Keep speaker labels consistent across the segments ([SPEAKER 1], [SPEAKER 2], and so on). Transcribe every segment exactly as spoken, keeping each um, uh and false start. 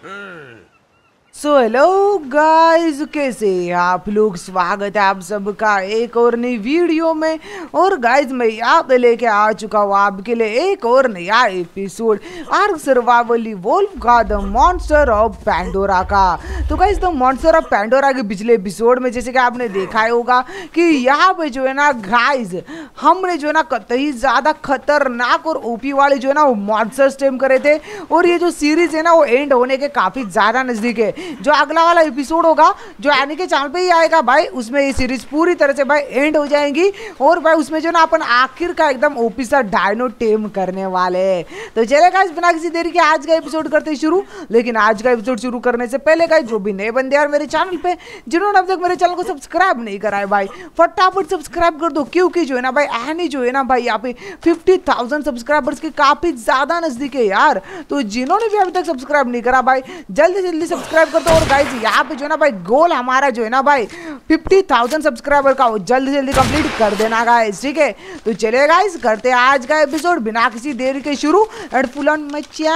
[SPEAKER 1] So hello guys, कैसे आप लोग। स्वागत है आप सबका एक और नई वीडियो में। और गाइस मैं यहाँ पे लेके आ चुका हूँ आपके लिए एक और नया एपिसोड आर्क सर्वाइवल वोल्फ का द मॉन्स्टर ऑफ पैंडोरा का। तो guys the monster of Pandora के पिछले एपिसोड में जैसे कि आपने देखा ही होगा कि यहाँ पे जो है ना गाइस हमने जो है ना कतई ज़्यादा खतरनाक और ओपी वाले जो है ना वो मॉन्स्टर्स टेम करे थे। और ये जो सीरीज है ना वो एंड होने के काफ़ी ज़्यादा नज़दीक है। जो अगला वाला एपिसोड होगा जो एनी के चैनल पे ही आएगा भाई, उसमें ये सीरीज पूरी तरह से भाई एंड हो जाएंगी। और भाई उसमें जो ना अपन आखिर का एकदम ओपी सा डायनो टेम करने वाले हैं। तो चलेगा इस बिना किसी देरी के आज का एपिसोड करते हैं शुरू। लेकिन आज का एपिसोड शुरू करने से पहले गाइस जो भी नए बंदे यार मेरे चैनल पे जिन्होंने अब तक मेरे चैनल को सब्सक्राइब नहीं करा है भाई फटाफट सब्सक्राइब कर दो, क्योंकि जो है ना भाई एनी जो है ना भाई यहाँ पे फिफ्टी थाउजेंड सब्सक्राइबर्स के काफी ज्यादा नजदीक है यार। तो जिन्होंने भी अभी तक सब्सक्राइब नहीं करा भाई जल्दी जल्दी सब्सक्राइब कर दो। और गाइस यहाँ पे जो है ना भाई गोल हमारा जो है ना भाई फिफ्टी थाउजेंड सब्सक्राइबर का जल्दी जल्दी कंप्लीट कर देना गाइस, ठीक है। तो चलिए गाइस करते हैं आज का एपिसोड बिना किसी देरी के शुरू एंड फुल ऑन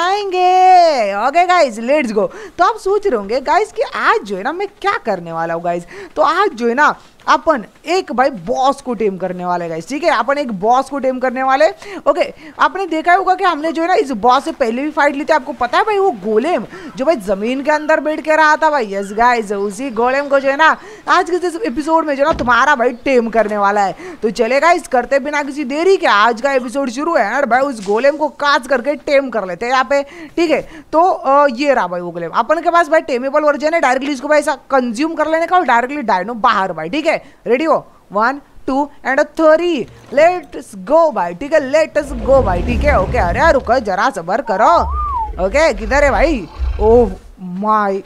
[SPEAKER 1] मचाएंगे। Okay guys let's go. तो आप सोच रहे होंगे गाइस कि आज जो है ना मैं क्या करने वाला हूँ गाइस। तो आज जो है ना अपन एक भाई बॉस को टेम करने वाले गाइस, ठीक है। अपन एक बॉस को टेम करने वाले। ओके आपने देखा होगा कि हमने जो है ना इस बॉस से पहले भी फाइट ली थी। आपको पता है भाई वो गोलेम जो भाई जमीन के अंदर बैठ के रहा था भाई। यस गाइस उसी गोलेम को जो है ना आज के एपिसोड में जो है ना तुम्हारा भाई टेम करने वाला है। तो चलेगा इस करते बिना किसी देरी के आज का एपिसोड शुरू है यार। भाई उस गोलेम को काज करके टेम कर लेते हैं यहाँ पे, ठीक है। तो आ, ये रहा भाई वो गोलेम अपन के पास भाई टेमेबल वर्जन है। डायरेक्टली इसको भाई ऐसा कंज्यूम कर लेने का और डायरेक्टली डायनो बाहर भाई, ठीक है। रेडी हो one two and three let's go भाई, ठीक है। लेट्स गो भाई, ठीक है। ओके अरे रुको जरा सबर करो। ओके किधर है भाई। ओह माय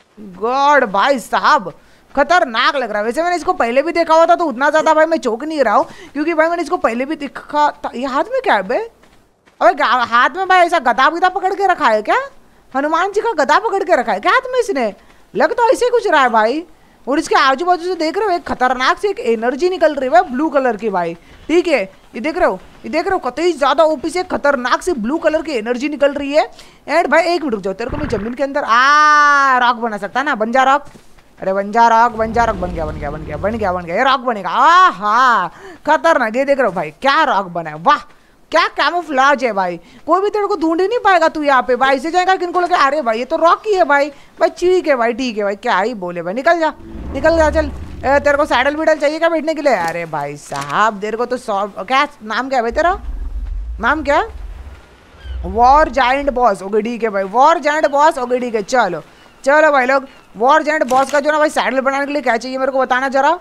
[SPEAKER 1] गॉड भाई साहब खतरनाक लग रहा है। वैसे मैंने इसको पहले भी देखा हुआ था तो उतना ज्यादा भाई मैं चौंक नहीं रहा हूँ, क्योंकि भाई मैंने इसको पहले भी देखा था। ये हाथ में क्या है बे। अबे हाथ में भाई ऐसा गदा गदा पकड़ के रखा है क्या। हनुमान जी का गदा पकड़ के रखा है क्या हाथ में इसने। लग तो ऐसे कुछ रहा है भाई। और इसके आजू बाजू से देख रहे हो एक खतरनाक से एक एनर्जी निकल रही है ब्लू कलर की भाई, ठीक है। ये देख रहे हो ये देख रहे हो कतई ज्यादा ओपी से खतरनाक से ब्लू कलर की एनर्जी निकल रही है। एंड भाई एक मिनट रुक जाओ, तेरे को मैं जमीन के अंदर आ रॉक बना सकता ना। बन जा रॉक। अरे बन जा रॉक बन जा रॉक बन गया बन गया बन गया बन गया बन गया ये रॉक बनेगा। आ हाँ खतरनाक। ये देख रहे हो भाई क्या रॉक बना है। वाह क्या कैमोफ्लेज है भाई। कोई भी तेरे को ढूंढ ही नहीं पाएगा तू यहाँ पे भाई। ऐसे जाएगा किनको लगे अरे भाई ये तो रॉकी है भाई। भाई ठीक है भाई ठीक है भाई क्या ही बोले भाई। निकल जा निकल जा चल। ए, तेरे को सैडल विडल चाहिए क्या बैठने के लिए। अरे भाई साहब तेरे को तो सौ क्या नाम क्या है भाई तेरा। नाम क्या है। War giant boss. ओके ठीक है भाई वॉर जायंट बॉस। ओके ठीक है चलो चलो भाई लोग। वॉर जायंट बॉस का जो ना भाई सैडल बनाने के लिए क्या चाहिए मेरे को बताना जरा।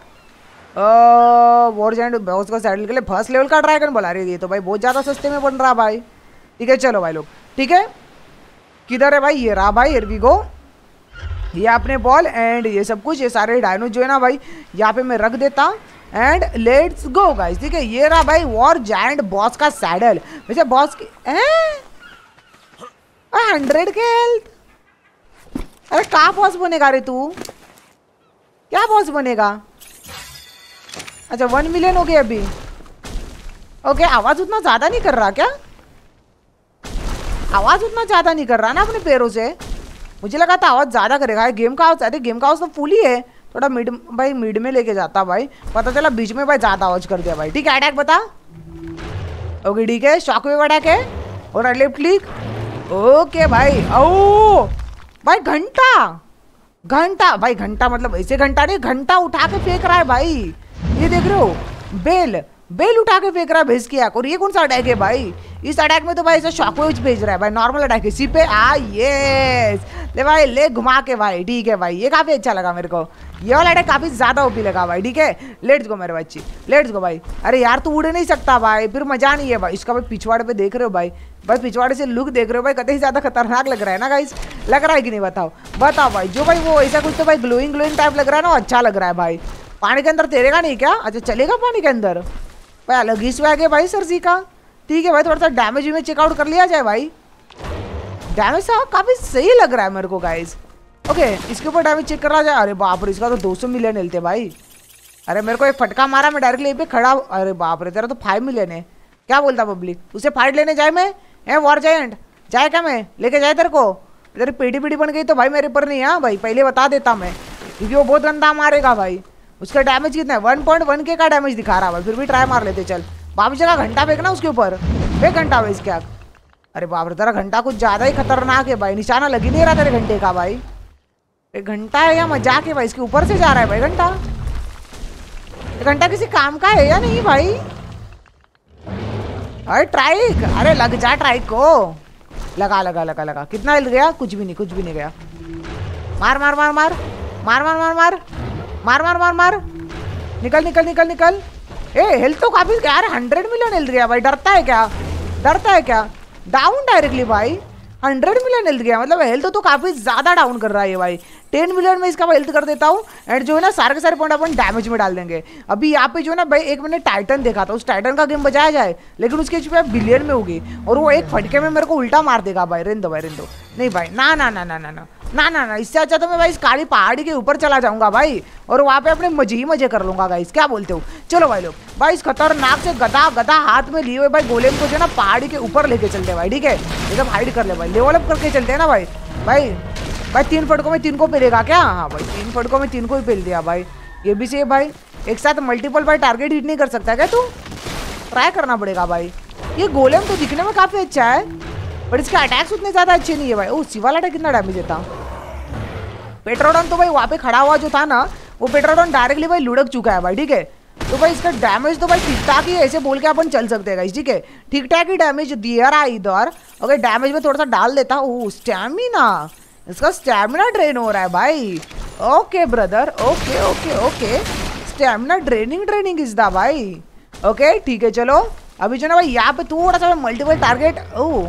[SPEAKER 1] वॉर जायंट बॉस का सैडल के लिए फर्स्ट लेवल का ड्रैगन बोला रही है तो भाई बहुत ज़्यादा सस्ते में बन रहा भाई, ठीक है। चलो भाई लोग ठीक है किधर है भाई। ये रहा भाई हियर वी गो। ये अपने बॉल एंड ये सब कुछ ये सारे डायनो जो है ना भाई यहाँ पे मैं रख देता एंड लेट्स गो गाइस, ठीक है। ये रहा भाई वॉर जायंट बॉस का सैडल। वैसे बॉस की हंड्रेड के हेल्थ। अरे कहाँ बॉस बनेगा रे तू। क्या बॉस बनेगा। अच्छा वन मिलियन हो गया अभी। ओके आवाज उतना ज्यादा नहीं कर रहा क्या। आवाज उतना ज्यादा नहीं कर रहा ना अपने पैरों से। मुझे लगा था आवाज ज्यादा करेगा। गेम का आवाज अरे गेम का आवाज तो फुल ही है। थोड़ा मिड भाई मिड में लेके जाता भाई। पता चला बीच में भाई ज्यादा आवाज कर दिया भाई, ठीक है। अटैक बता। ओके ठीक है शॉक वेव अटैक है और लेफ्ट क्लिक। ओके भाई ओ भाई घंटा घंटा भाई घंटा मतलब ऐसे घंटा नहीं घंटा उठा के फेंक रहा है भाई। ये देख रहे हो बेल बेल उठा के फेंक रहा है भैंस की आंख। और ये कौन सा अटैक है भाई। इस अटैक में तो भाई ऐसा शॉकवेव भेज रहा है भाई। नॉर्मल अटैक है इसी पे आ यस ले भाई ले घुमा के भाई, ठीक है भाई। ये काफी अच्छा लगा मेरे को। ये वाला अटैक काफी ज्यादा ओपी लगा भाई, ठीक है। लेट्स गो मेरे बच्ची लेट्स गो भाई। अरे यार तू उड़ नहीं सकता भाई फिर मजा नहीं है भाई। इसका भाई पिछवाड़े पे देख रहे हो भाई भाई पिछवाड़े से लुक देख रहे हो भाई कतई ज्यादा खतरनाक लग रहा है ना गाइस। लग रहा है कि नहीं बताओ बताओ भाई। जो भाई वो ऐसा कुछ तो भाई ग्लोइंग ग्लोइंग टाइप लग रहा है ना अच्छा लग रहा है भाई। पानी के अंदर तैरेगा नहीं क्या। अच्छा चलेगा पानी के अंदर भाई। अलग ही स्वैग है भाई सर जी का, ठीक है भाई। थोड़ा सा डैमेज में चेकआउट कर लिया जाए भाई। डैमेज सा काफी सही लग रहा है मेरे को गाइस। ओके इसके ऊपर डैमेज चेक करा जाए। अरे बाप रे इसका तो दो सौ मिलियन हेल्थ है भाई। अरे मेरे को एक फटका मारा मैं डायरेक्टली यहीं पे खड़ा। अरे बाप रे तेरा तो फाइव मिलियन है। क्या बोलता पब्लिक उसे फाइट लेने जाए मैं। ए वॉर जायंट जाए क्या मैं लेके जाए तेरे को। इधर पेटी पेटी बन गई तो भाई मेरे पर नहीं है भाई, पहले बता देता मैं, क्योंकि वो बहुत गंदा मारेगा भाई। उसका डैमेज कितना है, वन पॉइंट वन के का डैमेज दिखा रहा है भाई, फिर भी ट्राई मार लेते। चल वापस जगह घंटा फेंकना उसके ऊपर, फेंक घंटा भाई इसके। अरे बाप रे तेरा घंटा कुछ ज्यादा ही खतरनाक है भाई, निशाना लग ही नहीं रहा तेरे घंटे का भाई। एक घंटा है या मजाक है भाई, इसके ऊपर से जा रहा है भाई घंटा। घंटा किसी काम का है या नहीं भाई? अरे ट्राइक, अरे लग जा ट्राइक को, लगा लगा लगा लगा। कितना हिल गया? कुछ भी नहीं, कुछ भी नहीं गया। मार मार मार मार मार मार मार मार मार मार मार मार निकल निकल निकल निकल। ए हेल्थ तो काफी यार, हंड्रेड मिलियन हिल गया भाई। डरता है क्या, डरता है क्या? डाउन डायरेक्टली भाई, हंड्रेड मिलियन हेल्थ गया, मतलब हेल्थ तो काफी ज्यादा डाउन कर रहा है भाई। टेन मिलियन में इसका हेल्थ कर देता हूँ एंड जो है ना सारे के सारे पॉइंट अपन डैमेज में डाल देंगे। अभी यहाँ पे जो है ना भाई, एक मैंने टाइटन देखा था, उस टाइटन का गेम बजाया जाए, लेकिन उसके एचपी बिलियन में होगी और वो एक फटके में मेरे को उल्टा मार देगा भाई। रेंदो भाई रेंदो, नहीं भाई, ना ना ना ना ना ना ना ना ना इससे अच्छा तो मैं भाई इस काली पहाड़ी के ऊपर चला जाऊंगा भाई, और वहाँ पे अपने मजे ही मजे कर लूंगा गाइस। क्या बोलते हो? चलो भाई लोग, भाई इस खतरनाक से गधा गधा हाथ में लिए हुए भाई गोलेम को जो है ना पहाड़ी के ऊपर लेके चलते भाई, ठीक है? एकदम हाइड कर ले भाई, लेवल अप करके चलते हैं ना भाई। भाई भाई तीन फटकों में तीन को पेलेगा क्या? हाँ भाई तीन फटकों में तीन को ही पेल दिया भाई। ये भी सही है भाई, एक साथ मल्टीपल भाई टारगेट हिट नहीं कर सकता क्या तू? ट्राई करना पड़ेगा भाई। ये गोलेम तो दिखने में काफी अच्छा है, बट इसके अटैक्स उतने ज्यादा अच्छे नहीं है भाई। ओ सिवाल अटैक कितना डैमेज देता? पेट्रोडॉन तो भाई वहाँ पे खड़ा हुआ जो था ना, वो पेट्रोडॉन डायरेक्टली भाई लुढ़क चुका है भाई, ठीक है? तो भाई इसका डैमेज तो भाई ठीक ठाक ही ऐसे बोल के अपन चल सकते हैं, ठीक है? ठीक ठाक ही डैमेज दिया रहा है इधर। ओके डैमेज में थोड़ा सा डाल देता हूँ। स्टैमिना, इसका स्टैमिना ड्रेन हो रहा है भाई। Okay brother, okay okay okay, stamina draining draining is the भाई। ओके ठीक है चलो, अभी जो ना भाई यहाँ पे थोड़ा सा multiple target, oh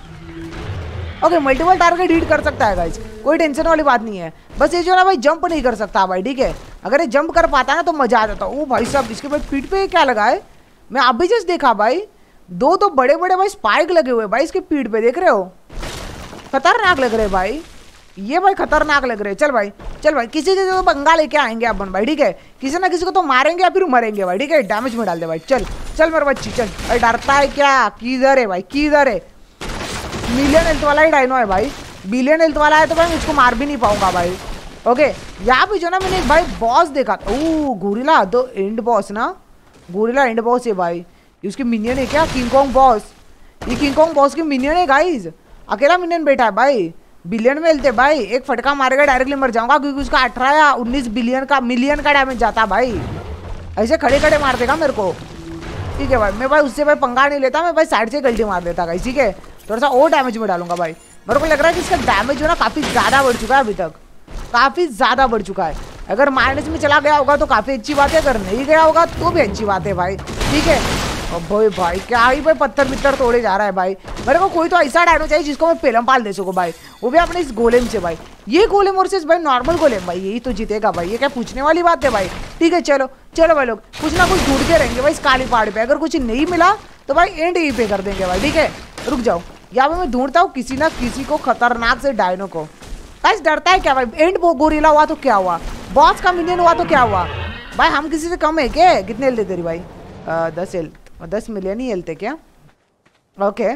[SPEAKER 1] okay multiple target hit कर सकता है गाइस, कोई टेंशन वाली बात नहीं है। बस ये जो ना भाई जंप नहीं कर सकता भाई, ठीक है? अगर ये जंप कर पाता ना तो मजा आ जाता। ओ भाई साहब इसके भाई पीठ पे क्या लगा है? मैं अभी जस्ट देखा भाई, दो तो बड़े बड़े भाई स्पाइक लगे हुए भाई इसके पीठ पे, देख रहे हो? खतरनाक लग रहे भाई ये, भाई खतरनाक लग रहे। चल भाई चल भाई, किसी से तो पंगा लेके आएंगे अपन भाई, ठीक है? किसी ना किसी को तो मारेंगे या फिर मरेंगे भाई, ठीक है? डैमेज में डाल दे भाई। चल चल मेरे बच्ची चल भाई, डरता है क्या? किधर है भाई, किधर है? मिलियन हेल्थ वाला ही डायनो है भाई, बिलियन हेल्थ वाला है तो भाई मुझको मार भी नहीं पाऊंगा भाई। ओके यहाँ पे जो ना मैंने एक भाई बॉस देखा, ओ गोरिल्ला दो एंड बॉस ना, गोरिल्ला एंड बॉस है भाई। उसके मिनियन है क्या? किंग कॉन्ग बॉस, ये किंग कॉन्ग बॉस के मिनियन है गाइज, अकेला मिनियन बैठा है भाई। बिलियन में हेल्थ है भाई, एक फटका मारेगा डायरेक्टली मर जाऊंगा, क्योंकि उसका अठारह या उन्नीस बिलियन का मिलियन का डैमेज जाता भाई। ऐसे खड़े खड़े मार देगा मेरे को, ठीक है भाई? मैं भाई उससे भाई पंगा नहीं लेता, मैं भाई साइड से गलती मार देता गाइस, ठीक है? थोड़ा सा और डैमेज में डालूंगा भाई। मेरे को लग रहा है कि इसका डैमेज जो ना काफी ज्यादा बढ़ चुका है, अभी तक काफी ज्यादा बढ़ चुका है। अगर माइनस में चला गया होगा तो काफी अच्छी बात है, अगर नहीं गया होगा तो भी अच्छी बात है भाई, ठीक है? भाई भाई क्या ही भाई पत्थर पित्थर तोड़े जा रहा है भाई। मेरे को कोई तो ऐसा डायनो चाहिए जिसको मैं पेलम पाल दे सकूं भाई, वो भी अपने इस गोलेम से भाई। ये गोलेम वर्सेस भाई नॉर्मल गोलेम भाई, यही तो जीतेगा भाई, ये क्या पूछने वाली बात है भाई, ठीक है? चलो चलो भाई लोग, कुछ ना कुछ ढूंढते रहेंगे भाई इस काली पहाड़ पे। अगर कुछ नहीं मिला तो भाई एंड यहीं पे कर देंगे भाई, ठीक है? रुक जाओ, यहाँ पे मैं ढूंढता हूँ किसी ना किसी को खतरनाक से डायनो को। गाइस डरता है क्या भाई? एंड गोरिल्ला हुआ तो क्या हुआ, बॉस का मिनियन हुआ तो क्या हुआ भाई? हम किसी से कम है क्या? कितने हेल्थ है तेरी भाई? दस हेल्थ, दस मिलियन ही हेल्थ है क्या? Okay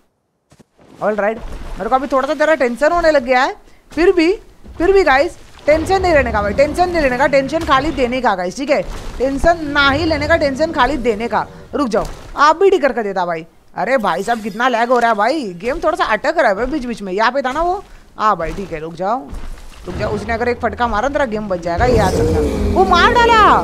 [SPEAKER 1] all right. मेरे को अभी थोड़ा सा जरा टेंशन होने लग गया है, फिर भी फिर भी गाइस टेंशन नहीं लेने का भाई, टेंशन नहीं लेने का, टेंशन खाली देने का गाइस, ठीक है? टेंशन ना ही लेने का, टेंशन खाली देने का। रुक जाओ, आप भी टिकर कर देता भाई। अरे भाई साहब कितना लैग हो रहा है भाई, गेम थोड़ा सा अटक रहा है भाई बीच बीच में। यहाँ पे था ना वो, हाँ भाई ठीक है, रुक जाओ रुक जाओ। उसने अगर एक फटका मारा तेरा गेम बच जाएगा, ये याद रखना। वो मार डाला,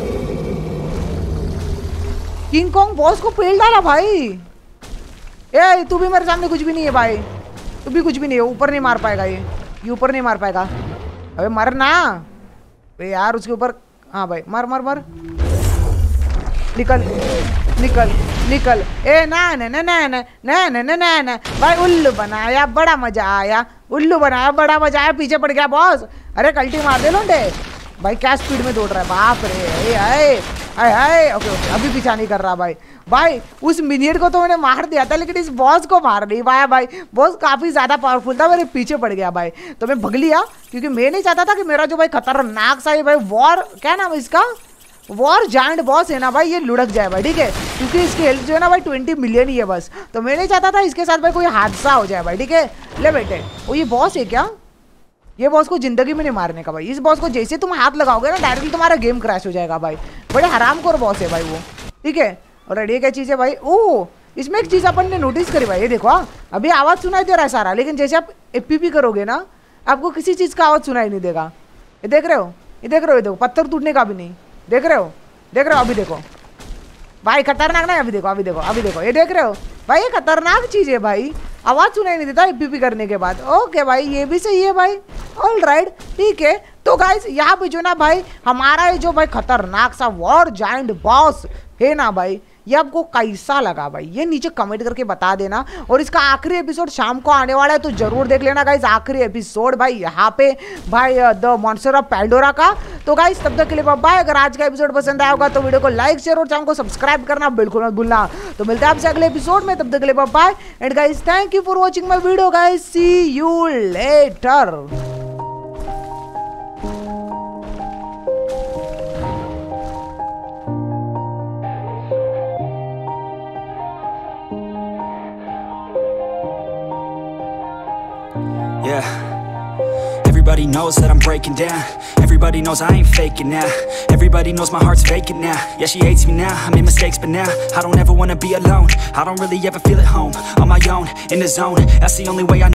[SPEAKER 1] किंग कॉन्ग बॉस को पेल डाला भाई। ए तू भी मेरे सामने कुछ भी नहीं है भाई, तू भी कुछ भी नहीं है। ऊपर नहीं मार पाएगा ये, ये ऊपर नहीं मार पाएगा। अबे मर ना बे यार उसके ऊपर। हाँ भाई मार मार मार, निकल निकल निकल। ए ना ना ना ना ना ना ना ना ना भाई, उल्लू बनाया बड़ा मजा आया, उल्लू बनाया बड़ा मजा आया। पीछे पड़ गया बॉस, अरे कल्टी मार दे लोंडे भाई। क्या स्पीड में दौड़ रहा है, बाप रे। हाय हाय हाय, ओके ओके अभी पीछा नहीं कर रहा भाई। भाई उस मिनियट को तो मैंने मार दिया था, लेकिन इस बॉस को मार नहीं पाया भाई। बॉस काफी ज्यादा पावरफुल था, मेरे पीछे पड़ गया भाई, तो मैं भग लिया, क्योंकि मैं नहीं चाहता था कि मेरा जो भाई खतरनाक सा भाई वॉर, क्या नाम है इसका, वॉर जायंट बॉस है ना भाई, ये लुढ़क जाए भाई, ठीक है, क्योंकि इसकी हेल्थ जो है ना भाई ट्वेंटी मिलियन ही है बस। तो मैं नहीं चाहता था इसके साथ भाई कोई हादसा हो जाए भाई, ठीक है। ले बेटे, वो ये बॉस है क्या? ये बॉस को जिंदगी में नहीं मारने का भाई। इस बॉस को जैसे तुम हाथ लगाओगे ना डायरेक्टली तुम्हारा गेम क्रैश हो जाएगा भाई। बड़े हरामखोर बॉस है भाई वो, ठीक है। और ये क्या चीज़ है भाई? ओह, इसमें एक चीज़ अपन ने नोटिस करी भाई, ये देखो, हाँ अभी आवाज़ सुनाई दे रहा है सारा, लेकिन जैसे आप एपीपी करोगे ना आपको किसी चीज़ का आवाज़ सुनाई नहीं देगा। ये देख रहे हो, ये देख रहे हो, ये देखो पत्थर टूटने का भी नहीं, देख रहे हो, देख रहे हो, अभी देखो भाई खतरनाक ना, अभी देखो, अभी देखो, अभी देखो, ये देख रहे हो भाई, ये खतरनाक चीज़ है भाई, आवाज़ सुनाई नहीं देता एपीपी करने के बाद। ओके भाई, ये भी सही है भाई, ऑल राइट, ठीक है। तो गाइस यहाँ पे जो ना भाई हमारा ये जो भाई खतरनाक सा वॉर जायंट बॉस है ना भाई, ये आपको कैसा लगा भाई, ये नीचे कमेंट करके बता देना। और इसका आखिरी एपिसोड शाम को आने वाला है, तो जरूर देख लेना गाइस आखिरी एपिसोड भाई यहाँ पे भाई द मॉन्स्टर ऑफ पैंडोरा का। तो गाइस तब तक के लिए बाय। अगर आज का एपिसोड पसंद आया होगा तो वीडियो को लाइक शेयर और चैनल को सब्सक्राइब करना बिल्कुल मत भूलना। तो मिलते हैं आपसे अगले एपिसोड में, तब तक के लिए bye. And guys thank you for watching my video guys, see you later.
[SPEAKER 2] Yeah, everybody knows that I'm breaking down. Everybody knows I ain't faking now. Everybody knows my heart's vacant now. Yeah, she hates me now, I made mistakes but now I don't ever wanna be alone. I don't really ever feel at home, on my own, in the zone. That's the only way I know